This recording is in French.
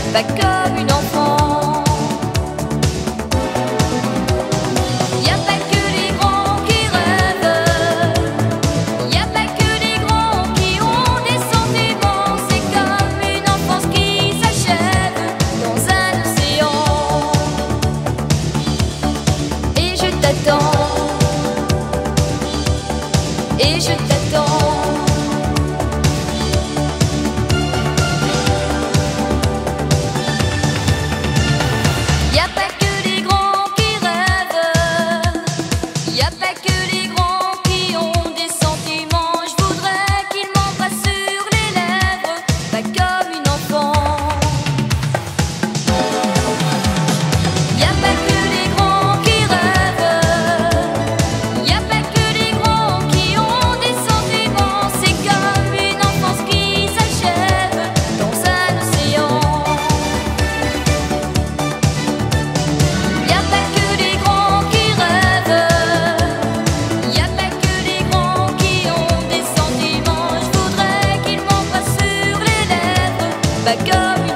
pas comme une enfant. Y a pas que les grands qui rêvent, y a pas que les grands qui ont des sentiments. C'est comme une enfance qui s'achève dans un océan. Et je t'attends, et je t'attends. Y a pas que les grands qui rêvent, y a pas que les grands qui ont des sentiments. Je voudrais qu'ils m'embrassent sur les lèvres, pas comme une enfant. Y a pas que les grands qui rêvent, y a pas que les grands qui ont des sentiments. C'est comme une enfance qui s'achève dans un océan. Y a pas que les grands qui rêvent, y a pas que les grands qui ont des sentiments. Je voudrais qu'ils m'embrassent sur les lèvres, pas comme